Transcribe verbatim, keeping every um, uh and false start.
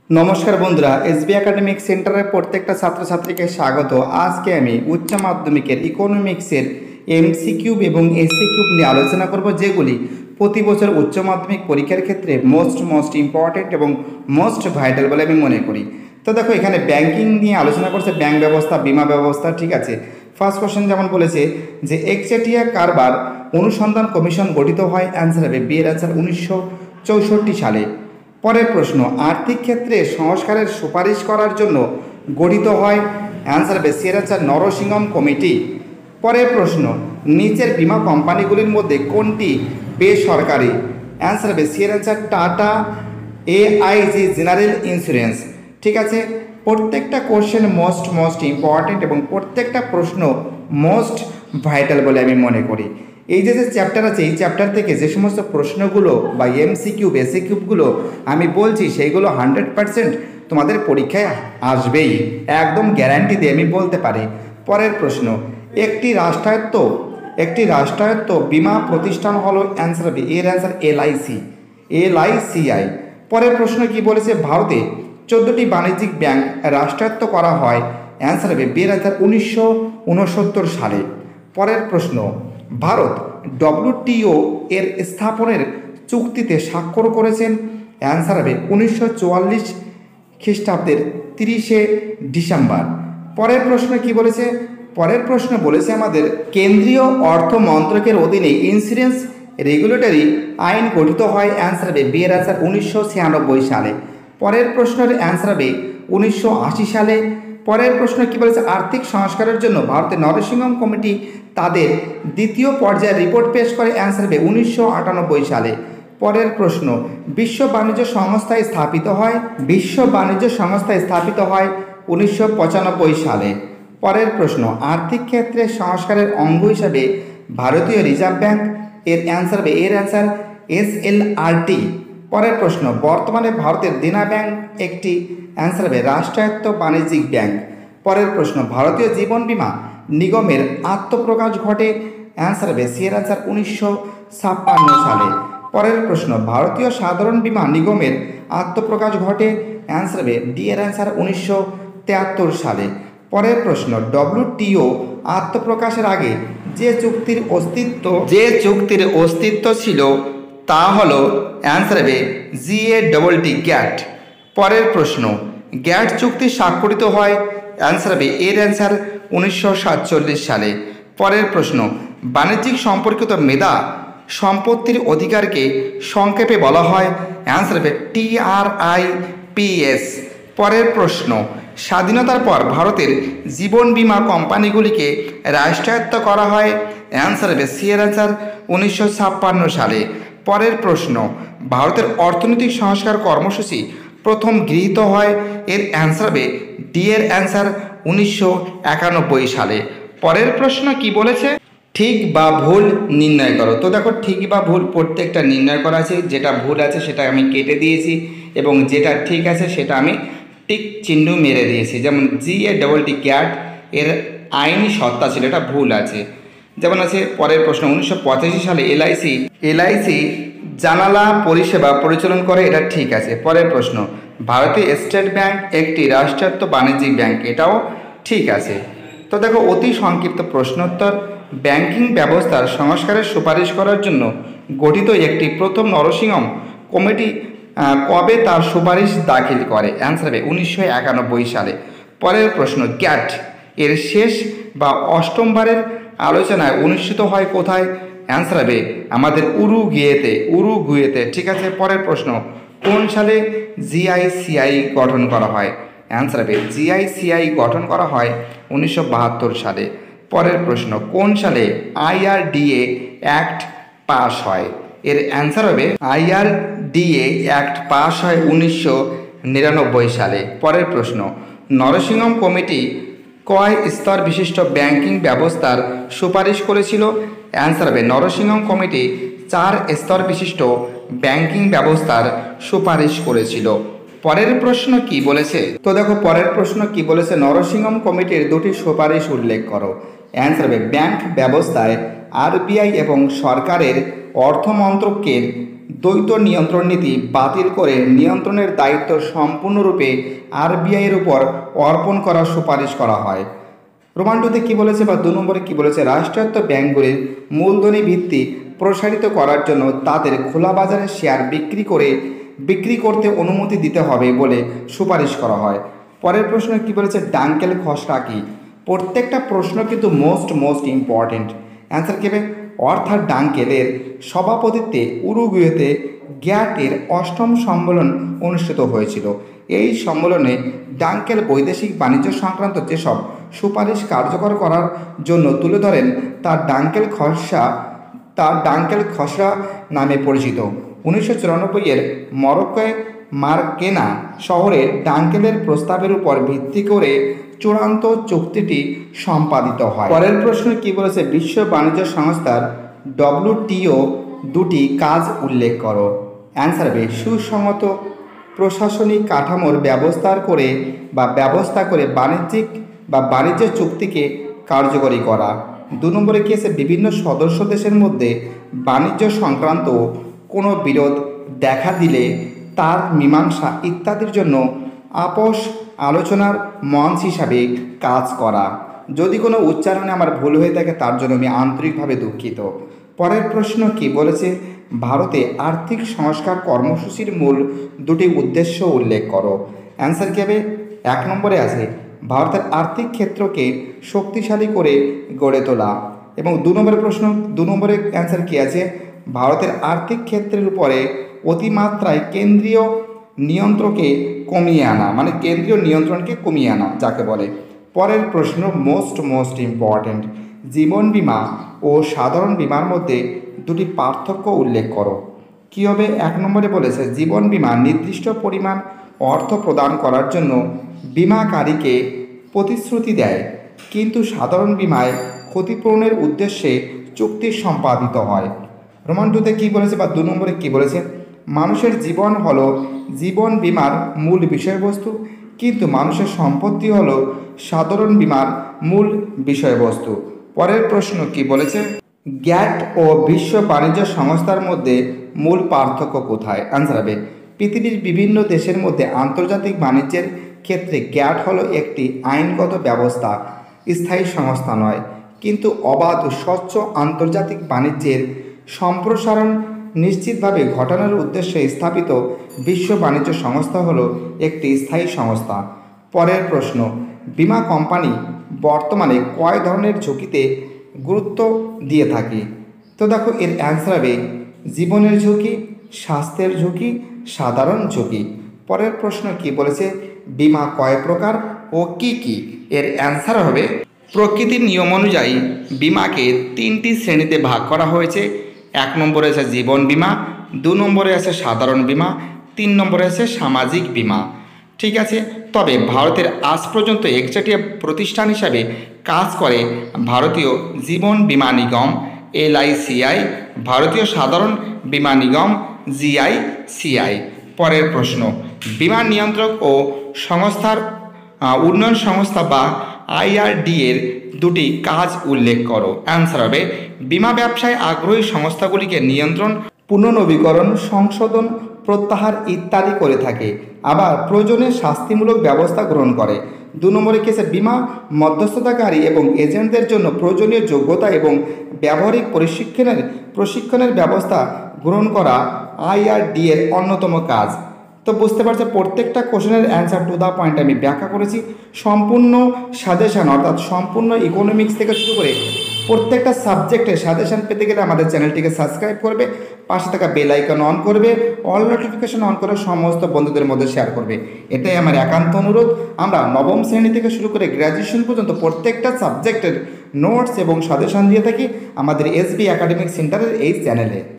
नमस्कार बंधुरा SB academic centre प्रत्येकटा छात्र छात्री के स्वागत। आज के आमी उच्च माध्यमिकेर इकोनमिक्सের एमसीकिউ এবং एससीकिউ নিয়ে आलोचना करब, যেগুলি प्रति বছর उच्च माध्यमिक परीक्षार क्षेत्रे मोस्ट मोस्ट इम्पर्टेंट এবং मोस्ट भाइटल বলে আমি মনে করি। তো দেখো এখানে ব্যাংকিং নিয়ে আলোচনা করছে, ব্যাংক ব্যবস্থা, বিমা ব্যবস্থা, ঠিক আছে। ফার্স্ট কোশ্চেন যেমন বলেছে যে একচেটিয়া কারবার অনুসন্ধান কমিশন গঠিত হয়, অ্যান্সার হবে বি এর অ্যান্সার উনিশশো চৌষট্টি সালে। পরের প্রশ্ন, আর্থিক ক্ষেত্রে সংস্কারের সুপারিশ করার জন্য গঠিত হয়, অ্যান্সার হবে সি এর অ্যান্সার নরসিংহম কমিটি। পরের প্রশ্ন, নিচের বিমা কোম্পানিগুলির মধ্যে কোনটি বেসরকারি, অ্যান্সার হবে সি এর answer Tata AIG general insurance. ঠিক আছে, প্রত্যেকটা কোশ্চেন মোস্ট মোস্ট ইম্পর্টেন্ট এবং প্রত্যেকটা প্রশ্ন মোস্ট ভাইটাল বলে আমি মনে করি। এই যে যে চ্যাপ্টার আছে, এই চ্যাপ্টার থেকে যে সমস্ত প্রশ্নগুলো বা এমসিকিউ বেসিকিউবগুলো আমি বলছি সেইগুলো হান্ড্রেড পারসেন্ট তোমাদের পরীক্ষায় আসবেই, একদম গ্যারান্টি দিয়ে আমি বলতে পারি। পরের প্রশ্ন, একটি রাষ্ট্রায়ত্ত একটি রাষ্ট্রায়ত্ত বিমা প্রতিষ্ঠান হলো, অ্যান্সার হবে এর অ্যান্সার এলআইসি এলআইসিআই। পরের প্রশ্ন কি বলেছে, ভারতে চোদ্দোটি বাণিজ্যিক ব্যাংক রাষ্ট্রায়ত্ত করা হয়, অ্যান্সার হবে বি এর অ্যান্সার উনিশশো উনসত্তর সালে। পরের প্রশ্ন, ভারত ডব্লিউটিও এর স্থাপনের চুক্তিতে স্বাক্ষর করেছেন, অ্যান্সার হবে উনিশশো চুয়াল্লিশ খ্রিস্টাব্দের তিরিশে ডিসেম্বর। পরের প্রশ্ন কি বলেছে, পরের প্রশ্ন বলেছে আমাদের কেন্দ্রীয় অর্থ মন্ত্রকের অধীনে ইন্স্যুরেন্স রেগুলেটরি আইন গঠিত হয়, অ্যান্সার হবে বি এর অ্যান্সার উনিশশো ছিয়ানব্বই সালে। পরের প্রশ্নের অ্যান্সার হবে উনিশশো আশি সালে। পরের প্রশ্ন কি বলেছে, আর্থিক সংস্কারের জন্য ভারতের নরসিংহম কমিটি তাদের দ্বিতীয় পর্যায়ের রিপোর্ট পেশ করে, অ্যান্সার হবে উনিশশো আটানব্বই সালে। পরের প্রশ্ন, বিশ্ব বাণিজ্য সংস্থায় স্থাপিত হয় বিশ্ব বাণিজ্য সংস্থায় স্থাপিত হয় উনিশশো পঁচানব্বই সালে। পরের প্রশ্ন, আর্থিক ক্ষেত্রে সংস্কারের অঙ্গ হিসাবে ভারতীয় রিজার্ভ ব্যাংক এর অ্যান্সার হবে এর অ্যান্সার এস এল আর টি। পরের প্রশ্ন, বর্তমানে ভারতের দেনা ব্যাংক একটি, অ্যান্সার হবে রাষ্ট্রায়ত্ত বাণিজ্যিক ব্যাংক। পরের প্রশ্ন, ভারতীয় জীবন বীমা নিগমের আত্মপ্রকাশ ঘটে, অ্যান্সার হবে সি এর অ্যান্সার উনিশশো ছাপ্পান্ন সালে। পরের প্রশ্ন, ভারতীয় সাধারণ বীমা নিগমের আত্মপ্রকাশ ঘটে, অ্যান্সার হবে ডি এর অ্যান্সার উনিশশো তেহাত্তর সালে। পরের প্রশ্ন, ডব্লিউটিও আত্মপ্রকাশের আগে যে চুক্তির অস্তিত্ব যে চুক্তির অস্তিত্ব ছিল তা হলো, অ্যান্সার হবে জি এ ডবল টি গ্যাট। পরের প্রশ্ন, গ্যাট চুক্তি স্বাক্ষরিত হয়, অ্যান্সার হবে এর অ্যান্সার উনিশশো সাতচল্লিশ সালে। পরের প্রশ্ন, বাণিজ্যিক সম্পর্কিত মেধা সম্পত্তির অধিকারকে সংক্ষেপে বলা হয়, অ্যান্সার হবে T R I P S. পরের প্রশ্ন, স্বাধীনতার পর ভারতের জীবন বীমা কোম্পানিগুলিকে রাষ্ট্রায়ত্ত করা হয়, অ্যান্সার হবে সি এর অ্যান্সার উনিশশো ছাপ্পান্ন সালে। পরের প্রশ্ন, ভারতের অর্থনৈতিক সংস্কার কর্মসূচি প্রথম গৃহীত হয়, এর অ্যান্সার হবে ডি এর অ্যান্সার উনিশশো একানব্বই সালে। পরের প্রশ্ন কি বলেছে, ঠিক বা ভুল নির্ণয় করো। তো দেখো ঠিক বা ভুল প্রত্যেকটা নির্ণয় করা আছে, যেটা ভুল আছে সেটা আমি কেটে দিয়েছি এবং যেটা ঠিক আছে সেটা আমি টিক চিহ্ন মেরে দিয়েছি। যেমন জি এ ডবল টি গ্যাট এর আইনি সত্তা ছিল, এটা ভুল আছে। যেমন আছে পরের প্রশ্ন, উনিশশো পঁচাশি সালে এলআইসি এলআইসি জানালা পরিষেবা পরিচালন করে, এটা ঠিক আছে। পরের প্রশ্ন, ভারতীয় স্টেট ব্যাংক একটি রাষ্ট্রায়ত্ত বাণিজ্যিক ব্যাংক, এটাও ঠিক আছে। তো দেখো অতি সংক্ষিপ্ত প্রশ্নোত্তর, ব্যাংকিং ব্যবস্থার সংস্কারের সুপারিশ করার জন্য গঠিত একটি প্রথম নরসিংহম কমিটি কবে তার সুপারিশ দাখিল করে, অ্যান্সার হবে উনিশশো একানব্বই সালে। পরের প্রশ্ন, গ্যাট এর শেষ বা অষ্টমবারের আলোচনায় অনুষ্ঠিত হয় কোথায়, অ্যান্সার হবে আমাদের উরুগুয়েতে উরুগুয়েতে ঠিক আছে। পরের প্রশ্ন, কোন সালে জিআইসিআই গঠন করা হয়, অ্যান্সার হবে জিআইসিআই গঠন করা হয় উনিশশো বাহাত্তর সালে। পরের প্রশ্ন, কোন সালে আইআরডিএ অ্যাক্ট পাস হয়, এর অ্যান্সার হবে আইআরডিএ অ্যাক্ট পাস হয় উনিশশো নিরানব্বই সালে। পরের প্রশ্ন, নরসিংহম কমিটি কয় স্তর বিশিষ্ট ব্যাংকিং ব্যবস্থার সুপারিশ করেছিল, অ্যান্সার হবে নরসিংহম কমিটি চার স্তর বিশিষ্ট ব্যাংকিং ব্যবস্থার সুপারিশ করেছিল। পরের প্রশ্ন কি বলেছে, তো দেখো পরের প্রশ্ন কি বলেছে, নরসিংহম কমিটির দুটি সুপারিশ উল্লেখ করো, অ্যান্সার হবে ব্যাংক ব্যবস্থায় আরবিআই এবং সরকারের অর্থমন্ত্রকের দ্বৈত নিয়ন্ত্রণ নীতি বাতিল করে নিয়ন্ত্রণের দায়িত্ব সম্পূর্ণরূপে আরবিআইয়ের উপর অর্পণ করার সুপারিশ করা হয়। রোমান টুতে কী বলেছে বা দু নম্বরে কী বলেছে, রাষ্ট্রায়ত্ত ব্যাংকগুলির মূলধনী ভিত্তি প্রসারিত করার জন্য তাদের খোলা বাজারে শেয়ার বিক্রি করে বিক্রি করতে অনুমতি দিতে হবে বলে সুপারিশ করা হয়। পরের প্রশ্ন কী বলেছে, ডাঙ্কেল খসড়া কী? প্রত্যেকটা প্রশ্ন কিন্তু মোস্ট মোস্ট ইম্পর্টেন্ট। অ্যান্সার কী হবে? অর্থাৎ ডাঙ্কেলের সভাপতিত্বে উরুগুয়েতে গ্যাটের অষ্টম সম্মেলন অনুষ্ঠিত হয়েছিল। এই সম্মেলনে ডাঙ্কেল বৈদেশিক বাণিজ্য সংক্রান্ত যেসব সুপারিশ কার্যকর করার জন্য তুলে ধরেন তার ডাঙ্কেল খসড়া তার ডাঙ্কেল খসড়া নামে পরিচিত। উনিশশো চুরানব্বই এর মরক্কোয় মার্কেনা শহরে ডাঙ্কেলের প্রস্তাবের উপর ভিত্তি করে চূড়ান্ত চুক্তিটি সম্পাদিত হয়। পরের প্রশ্ন কি বলেছে, বিশ্ব বাণিজ্য সংস্থার ডব্লিউটিও দুটি কাজ উল্লেখ করো। অ্যান্সার হবে সুসংহত প্রশাসনিক কাঠামোর ব্যবস্থা করে বা ব্যবস্থা করে বাণিজ্যিক বা বাণিজ্য চুক্তিকে কার্যকরী করা। দু নম্বরে কি আছে, বিভিন্ন সদস্য দেশের মধ্যে বাণিজ্য সংক্রান্ত কোনো বিরোধ দেখা দিলে তার মীমাংসা ইত্যাদির জন্য আপোষ আলোচনার মঞ্চ হিসাবে কাজ করা। যদি কোনো উচ্চারণে আমার ভুল হয়ে থাকে তার জন্য আমি আন্তরিকভাবে দুঃখিত। পরের প্রশ্ন কি বলেছে, ভারতে আর্থিক সংস্কার কর্মসূচির মূল দুটি উদ্দেশ্য উল্লেখ করো। অ্যান্সার কী হবে? এক নম্বরে আছে ভারতের আর্থিক ক্ষেত্রকে শক্তিশালী করে গড়ে তোলা, এবং দু নম্বরের প্রশ্ন দু নম্বরের অ্যান্সার কী আছে, ভারতের আর্থিক ক্ষেত্রের উপরে অতিমাত্রায় কেন্দ্রীয় নিয়ন্ত্রণকে কমিয়ে আনা, মানে কেন্দ্রীয় নিয়ন্ত্রণকে কমিয়ে আনা যাকে বলে। পরের প্রশ্ন মোস্ট মোস্ট ইম্পর্ট্যান্ট, জীবন বীমা ও সাধারণ বীমার মধ্যে দুটি পার্থক্য উল্লেখ করো। কী হবে? এক নম্বরে বলেছে জীবন বীমা নির্দিষ্ট পরিমাণ অর্থ প্রদান করার জন্য বীমাকারীকে প্রতিশ্রুতি দেয়, কিন্তু সাধারণ বীমায় ক্ষতিপূরণের উদ্দেশ্যে চুক্তি সম্পাদিত হয়। রোমান টুতে কী বলেছে বা দু নম্বরে কী বলেছে, মানুষের জীবন হলো জীবন বীমার মূল বিষয়বস্তু, কিন্তু মানুষের সম্পত্তি হলো সাধারণ বীমার মূল বিষয়বস্তু। পরের প্রশ্ন কি বলেছে, গ্যাট ও বিশ্ব বাণিজ্য সংস্থার মধ্যে মূল পার্থক্য কোথায়? অ্যান্সার হবে পৃথিবীর বিভিন্ন দেশের মধ্যে আন্তর্জাতিক বাণিজ্যের ক্ষেত্রে গ্যাট হলো একটি আইনগত ব্যবস্থা, স্থায়ী সংস্থা নয়, কিন্তু অবাধ স্বচ্ছ আন্তর্জাতিক বাণিজ্যের সম্প্রসারণ নিশ্চিতভাবে ঘটানোর উদ্দেশ্যে স্থাপিত বিশ্ব বাণিজ্য সংস্থা হলো একটি স্থায়ী সংস্থা। পরের প্রশ্ন, বীমা কোম্পানি বর্তমানে কয় ধরনের ঝুঁকিতে গুরুত্ব দিয়ে থাকে? তো দেখো এর অ্যান্সার হবে জীবনের ঝুঁকি, স্বাস্থ্যের ঝুঁকি, সাধারণ ঝুঁকি। পরের প্রশ্ন কি বলেছে, বীমা কয় প্রকার ও কি কি? এর অ্যান্সার হবে প্রকৃতির নিয়ম অনুযায়ী বীমাকে তিনটি শ্রেণীতে ভাগ করা হয়েছে। এক নম্বরে আছে জীবন বীমা, দু নম্বরে আছে সাধারণ বীমা, তিন নম্বরে আছে সামাজিক বীমা। ঠিক আছে, তবে ভারতের আজ পর্যন্ত একচেটিয়া প্রতিষ্ঠান হিসাবে কাজ করে ভারতীয় জীবন বীমা নিগম এলআইসিআই, ভারতীয় সাধারণ বীমা নিগম জিআইসিআই। পরের প্রশ্ন, বীমা নিয়ন্ত্রক ও সংস্থার উন্নয়ন সংস্থা বা আইআরডি এর দুটি কাজ উল্লেখ করো। অ্যান্সার হবে বীমা ব্যবসায় আগ্রহী সংস্থাগুলিকে নিয়ন্ত্রণ, পুনর্নবীকরণ, সংশোধন, প্রত্যাহার ইত্যাদি করে থাকে, আবার প্রয়োজনে শাস্তিমূলক ব্যবস্থা গ্রহণ করে। দু নম্বরে কেসে বীমা মধ্যস্থতাকারী এবং এজেন্টদের জন্য প্রয়োজনীয় যোগ্যতা এবং ব্যবহারিক প্রশিক্ষণের প্রশিক্ষণের ব্যবস্থা গ্রহণ করা আইআরডি এর অন্যতম কাজ। তো বুঝতে পারছো প্রত্যেকটা কোশ্চেনের অ্যান্সার টু দ্য পয়েন্ট আমি ব্যাখ্যা করেছি। সম্পূর্ণ সাজেশান অর্থাৎ সম্পূর্ণ ইকোনমিক্স থেকে শুরু করে প্রত্যেকটা সাবজেক্টের সাজেশান পেতে গেলে আমাদের চ্যানেলটিকে সাবস্ক্রাইব করবে, পাশে থাকা বেল আইকন অন করবে, অল নোটিফিকেশন অন করে সমস্ত বন্ধুদের মধ্যে শেয়ার করবে। এটাই আমার একান্ত অনুরোধ। আমরা নবম শ্রেণী থেকে শুরু করে গ্র্যাজুয়েশন পর্যন্ত প্রত্যেকটা সাবজেক্টের নোটস এবং সাজেশান দিয়ে থাকি আমাদের এসবি একাডেমিক সেন্টারের এই চ্যানেলে।